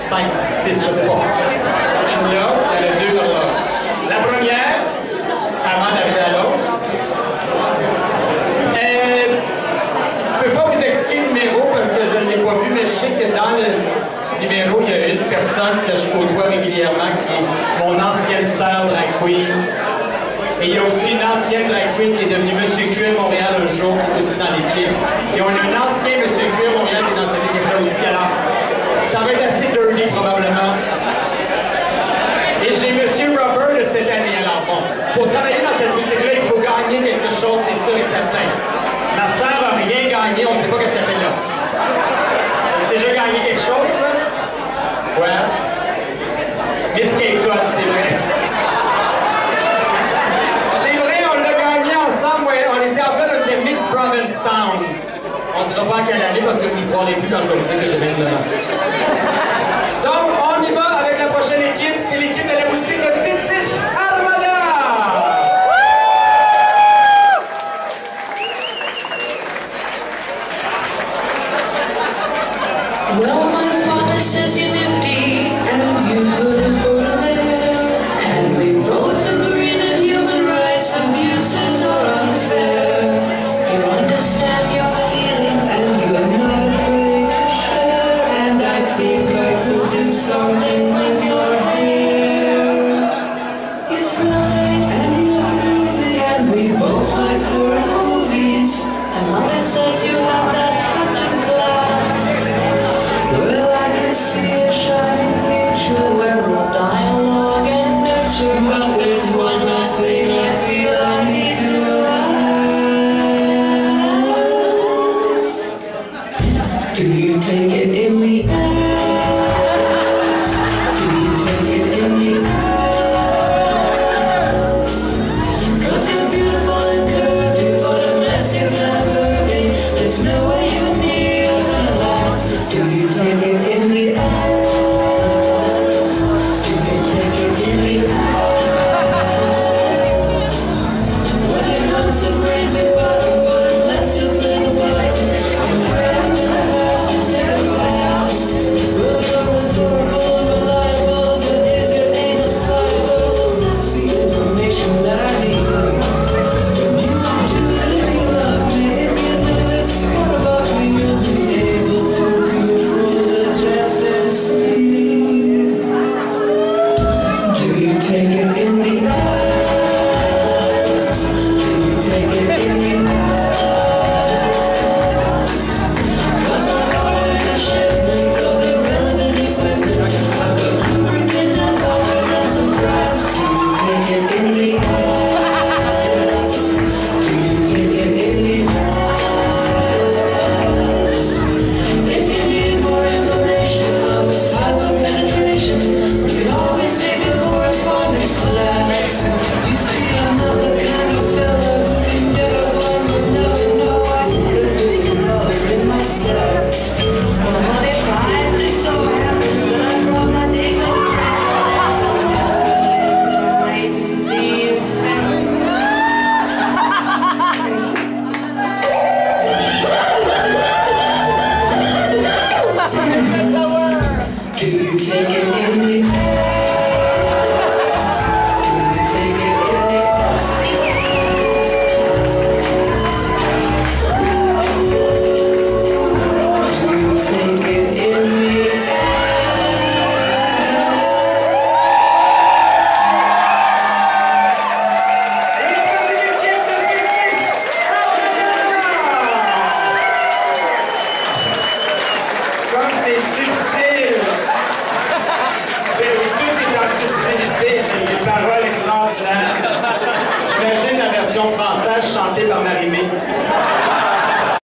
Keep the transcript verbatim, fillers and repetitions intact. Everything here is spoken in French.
cinq, six, je sais pas. Une là, il y en a deux là. La première, avant d'arriver à l'autre. Euh, je ne peux pas vous expliquer le numéro parce que je ne l'ai pas vu, mais je sais que dans le numéro, il y a une personne que je côtoie régulièrement qui est mon ancienne sœur drag queen. Et il y a aussi une ancienne drag queen qui est devenue Monsieur Q à Montréal un jour, qui est aussi dans l'équipe. Et on a un ancien Monsieur Q à Montréal qui est dans cette équipe-là aussi. Alors, ça va être assez dirty probablement. Et j'ai Monsieur Robert de cette année. Alors bon, pour travailler dans cette musique-là, il faut gagner quelque chose, c'est sûr et certain. Ma sœur n'a rien gagné, on ne sait pas ce qu'elle fait là. Tu as déjà gagné quelque chose, là? Ouais. Miss Cape Cod, c'est vrai. C'est vrai, on l'a gagné ensemble. Ouais. On était en fait de Miss Provincetown. On ne dira pas en quelle année parce que vous ne croirez plus quand je vais vous dire que je viens de là. Donc, on y va avec la prochaine équipe. C'est l'équipe de la boutique de Fétiche Armada. Well, my father says you're nifty, and you couldn't put a there. And we both agree that human rights abuses are unfair. You understand your feelings, and you're not afraid to share. And I think I could do something with your hair. You smell nice, and you're groovy, and we both like horror movies. And mother says you have that touch of class. Well, I can see a shining future where we'll dialogue and nurture. But there's one last thing I feel I need to ask. Do you take it in the ass? Do you take it in the ass? 'Cause you're beautiful and curvy, but unless you've never been, there's no way you and me are gonna last. Do you take it in the ass? Do you take it in the ass? When it comes to brains and bottom, but unless you've been away, I'm afraid I'm gonna have to take a pass. Well, you're adorable and reliable, but is your anus pliable? That's the information that I need. When you can do it if you love me, if you nervous, what about me? You'll be able to control the death and sleep. Do you take it in the ass? Do you take it in the ass? 'Cause I'm ordering a shipment of the relevant equipment. I've got lubricant and butters and some brass. Do you take it in the ass? Do you take it in the ass? If you need more information on this type of penetration, we can always take a correspondence class. You see, I'm not the kind of fella who can get up on the never know I can really another in my sex. Well, honey, fine, just so happens that I brought my neighbor's friend. That's all that's going to break the effect. Do you take it in the ass? Do you take it in the ass? Do you take it in the Comme c'est subtil.